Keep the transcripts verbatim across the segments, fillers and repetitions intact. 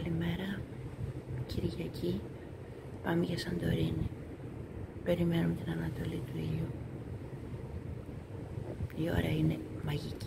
μέρα, Κυριακή, πάμε για Σαντορίνη. Περιμένουμε την ανατολή του ήλιου. Η ώρα είναι μαγική.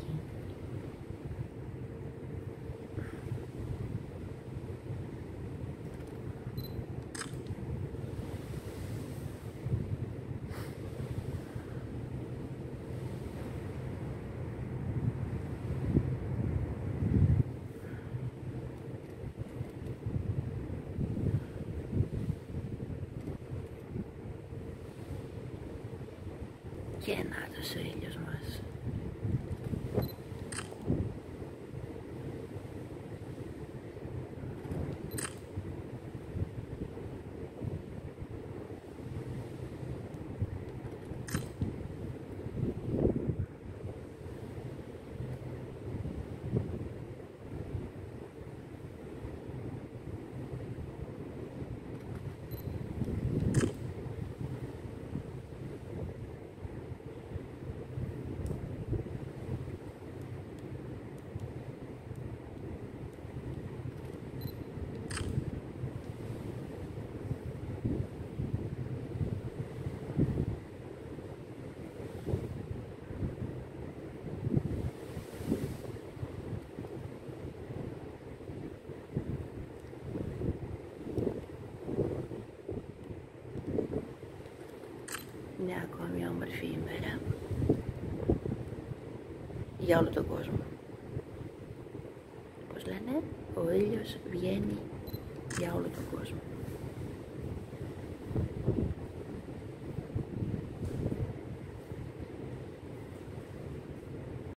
Και νάτος ο ήλιος μας. Μια ακόμη όμορφη ημέρα για όλο τον κόσμο. Πώς λένε, ο ήλιος βγαίνει για όλο τον κόσμο.